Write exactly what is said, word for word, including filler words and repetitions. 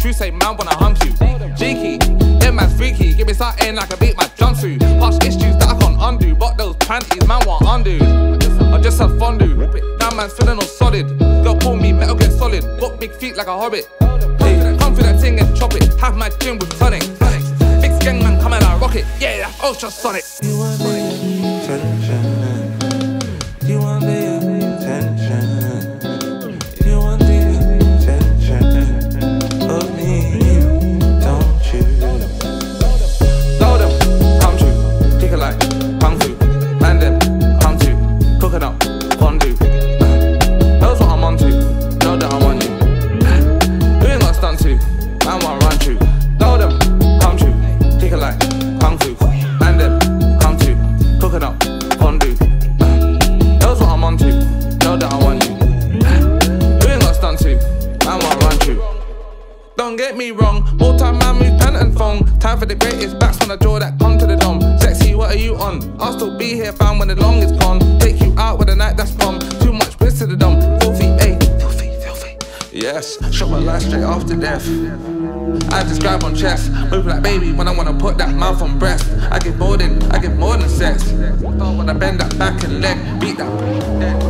true, say man wanna hunt you. Cheeky, yeah man's freaky. Give me something like a beat my jump to. Past issues that I can't undo, but those panties man want undo. I just had fondue. Now man's feeling all solid. Girl pull me, metal get solid. Got big feet like a hobbit. Hey, come through that thing and chop it. Have my gym with tonic. Big gang man coming like rocket. Yeah, that's ultrasonic. You want the attention. You want the attention. You want the attention of me, don't you? Load them, come true. Kick it like kung fu. And then come to cook it up, fondue. Knows what I'm on to. Know that I want you. You ain't got stunt to. Man want run through. Load them, come true. Kick it like kung fu. And then come to cook it up, fondue. Knows what I'm on to. Know that I want you. You ain't got stunt to. Man want run through. Don't get me wrong, all time man move pen and phone. Time for the greatest backs on the jaw that come to the dome. Sexy, what are you on? I'll still be here fam when the long is gone. Take you out with a night that's bomb. Too much bliss to the dumb. Filthy, ayy, filthy, filthy. Yes, shot my life straight after death. I just grab on chest, move like baby when I wanna put that mouth on breast. I give more than, I give more than sex. Don't wanna bend that back and leg, beat that.